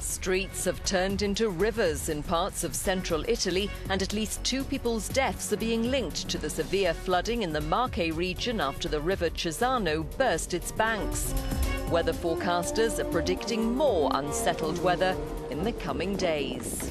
Streets have turned into rivers in parts of central Italy, and at least 2 people's deaths are being linked to the severe flooding in the Marche region after the river Cesano burst its banks. Weather forecasters are predicting more unsettled weather in the coming days.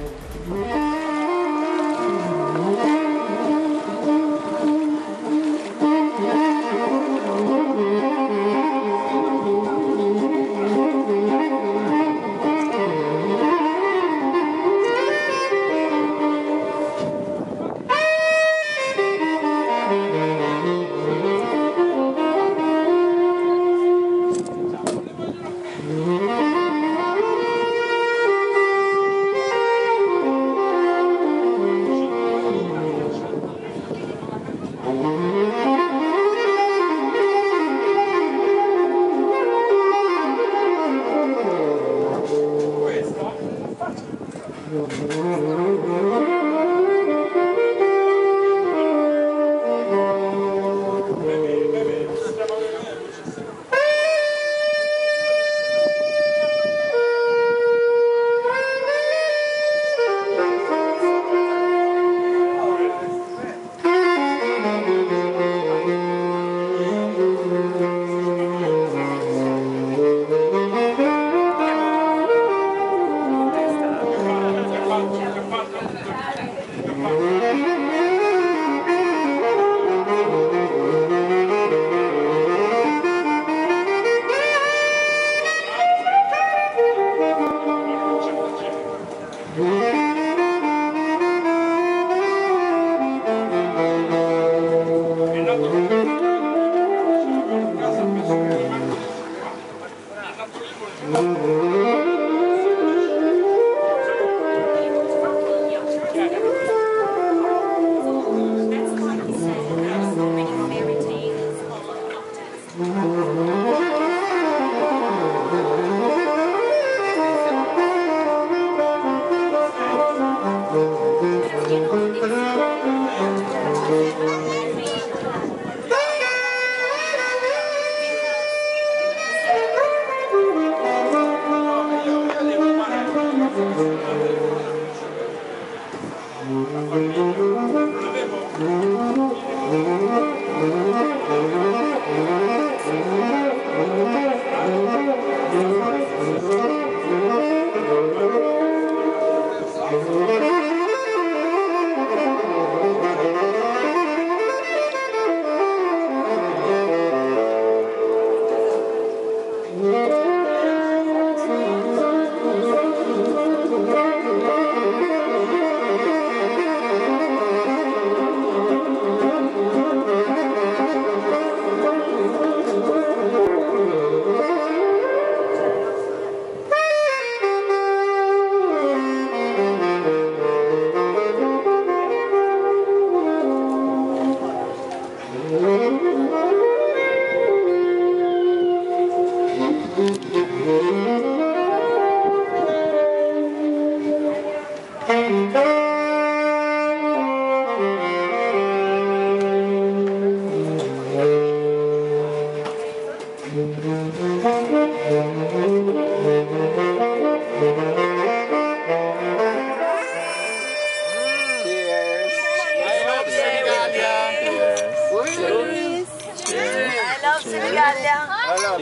Senigallia. I love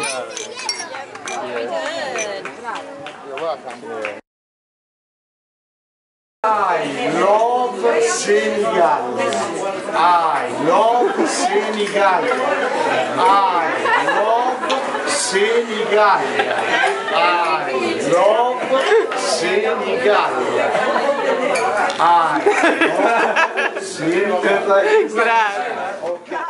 Senigallia. You're welcome. I love Senigallia. I love Senigallia. I love Senigallia. I love Senigallia. I love Senigallia. Grazie.